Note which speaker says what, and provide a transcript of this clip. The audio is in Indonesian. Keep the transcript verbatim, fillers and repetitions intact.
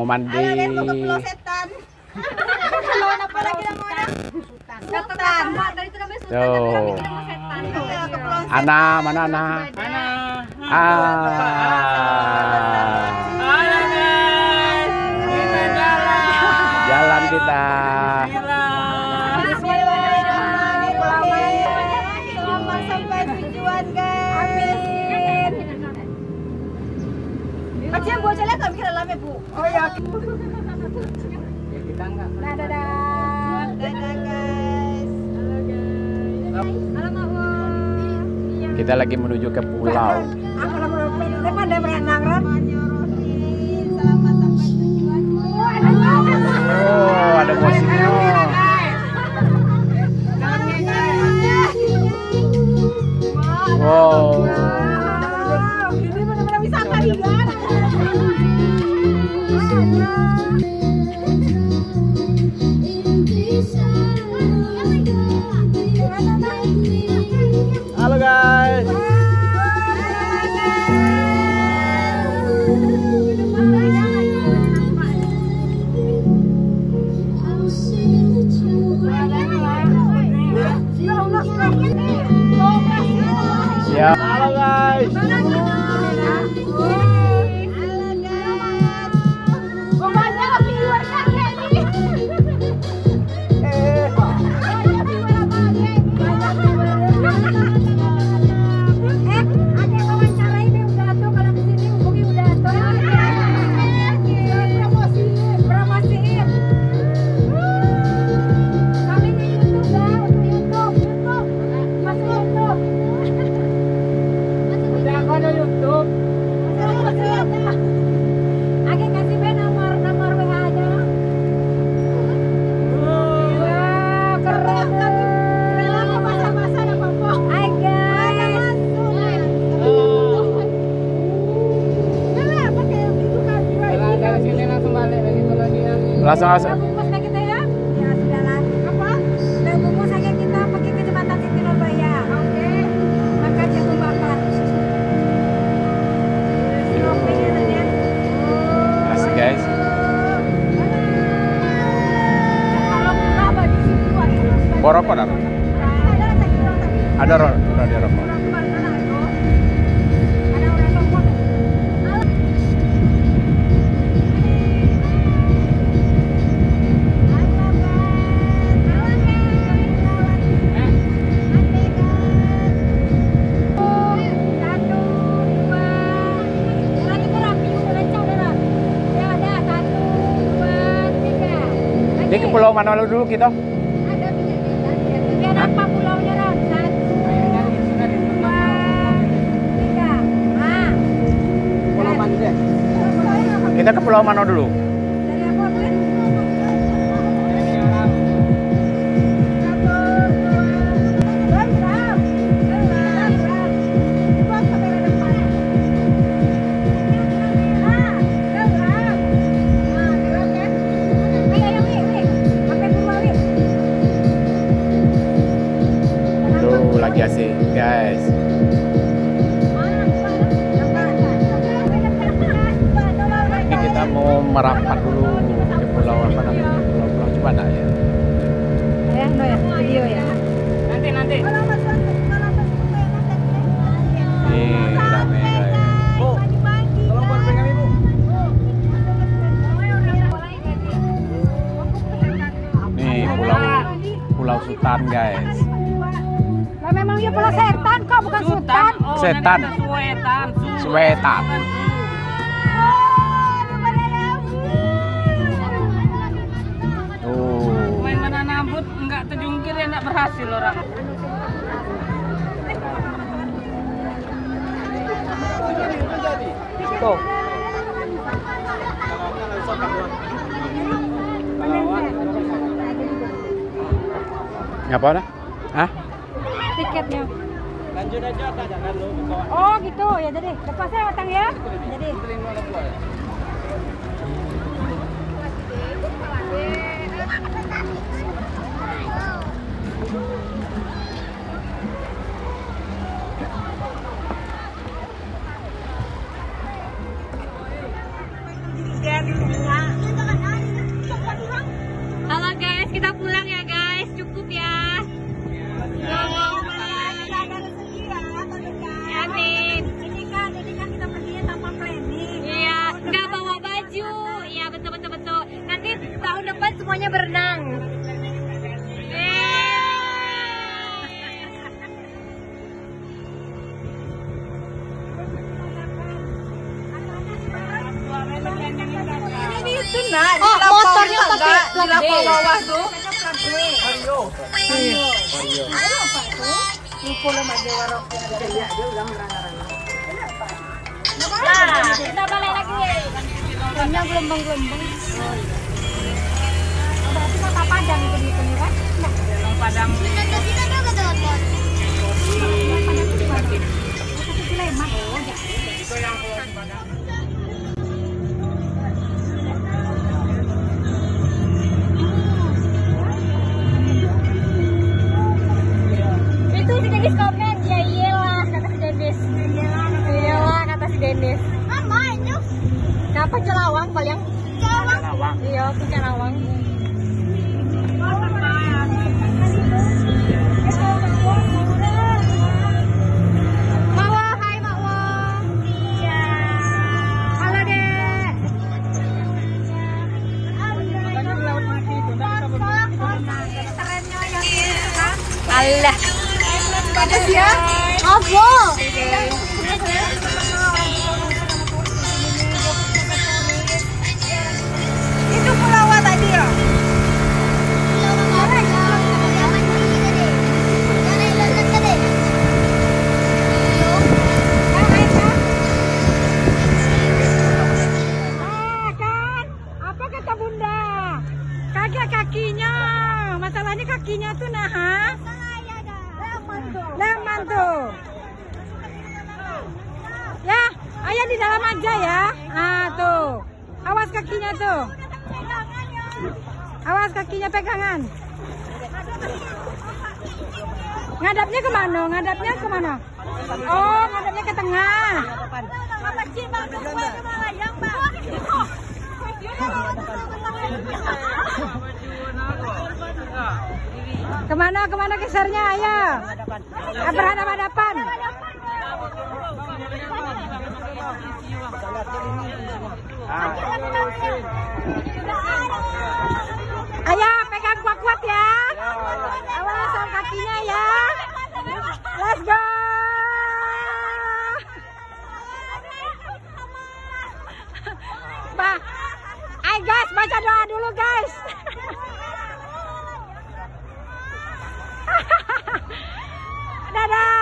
Speaker 1: mau mandi.
Speaker 2: Halo, mau ke Pulau Setan. Kalau apa lagi namanya? Setan. Tadi itu namanya Sultan, tapi kami kira mau setan. Iya, ke Pulau Setan.
Speaker 1: Ana, mana Ana?
Speaker 3: Ana.
Speaker 1: Ah.
Speaker 3: Halo guys. Kita jalan.
Speaker 1: Jalan kita.
Speaker 2: Selamat sampai tujuan, guys. Amin. Kacang buat jalan kami kira lama, Bu. Oh ya.
Speaker 3: Kita enggak.
Speaker 2: Dadah, dadah. Dadah, guys. Halo, guys. Halo, Mama.
Speaker 1: Kita lagi menuju ke pulau.
Speaker 2: Aku depan dia berenang, Ron. Selamat sampai tujuan.
Speaker 1: Oh, ada musiknya. Wow.
Speaker 2: Ini benar-benar wisata nih, kan?
Speaker 1: Halo guys. Ya. Halo guys. Langsung langsung.
Speaker 2: Bungkus kayak kita ya? Ya sudahlah. Apa? Udah bungkus aja kita pergi ke jembatan Siti Nurbaya. Oke. Makan jagung bakar. Siopnya tadi ya.
Speaker 1: Asik guys.
Speaker 2: Kalau berapa di situ ada?
Speaker 1: Bawa rokok ada?
Speaker 2: Ada rasa kurang tadi.
Speaker 1: Ada rokok, ada rokok. Ini ke pulau mana dulu kita?
Speaker 2: Ada biar apa pulaunya, Ron? Satu, dua, tiga. Ah.
Speaker 3: Pulau mana deh?
Speaker 1: Kita ke pulau mana dulu?
Speaker 2: Dari apa, Ben?
Speaker 1: Tuh lagi asik guys. Ini kita mau merapat dulu ke pulau apa namanya? Pulau Pulau Cibadak ya.
Speaker 2: Ya, no ya, video ya.
Speaker 3: Nanti nanti.
Speaker 1: Ini rame guys.
Speaker 3: Bu, tolong buat pegang ibu.
Speaker 1: Nih pulau Pulau Sultan guys.
Speaker 2: Lah memang dia pulau setan kok, bukan sultan.
Speaker 3: Oh,
Speaker 1: Setan.
Speaker 3: nanti ada Suwetan. Su-
Speaker 1: Suwetan. Tuh.
Speaker 3: Main mana nambut enggak terjungkir ya enggak berhasil orang. Tuh.
Speaker 1: Ngapa dah? Hah?
Speaker 2: Tiketnya.
Speaker 3: Lanjut aja tak jangan lu.
Speaker 2: Oh gitu ya, jadi lepasnya matang ya. Jadi
Speaker 4: Dia di dunia
Speaker 2: semuanya berenang.
Speaker 4: Ini itu nak,
Speaker 2: Oh, motornya pakai plat B.
Speaker 4: bawah tuh.
Speaker 3: Mario.
Speaker 4: Lupa lah mak dia warok yang ada dia dia ulang rana-rana.
Speaker 2: Nah, kita balik lagi. Banyak gelombang-gelombang. Berarti kota Padang itu di sini kan?
Speaker 3: Yang Padang.
Speaker 2: Padang itu di mana? Itu di Lembang. Oh, ya.
Speaker 3: Itu yang Pulau Padang.
Speaker 2: Itu si Dennis komen, ya iyalah kata si Dennis. Iyalah kata si Dennis. Apa itu? Kapal Celawang paling.
Speaker 3: Lawang.
Speaker 2: Iya, ke Celawang. Mawa, hai Mawa. Iya. Halo Dek. Terennya yang ini kan? Alah.
Speaker 4: Kata dia,
Speaker 2: Apa?
Speaker 4: itu pulau tadi ya.
Speaker 2: Ah, kan? Apa kata Bunda? Kagak kakinya. Masalahnya kakinya tuh nah. Ha? Leman tuh. Ya, ayah di dalam aja ya. Ah, tuh. Awas kakinya tuh. Awas kakinya pegangan. Ngadapnya kemana? Ngadapnya kemana? Oh, ngadapnya ke tengah. Kemana? Kemana kesernya ayah? Berhadapan-hadapan. Ayah pegang kuat-kuat ya. Awas sama kakinya ya. Let's go. Bah, ayo guys baca doa dulu guys. Dadah.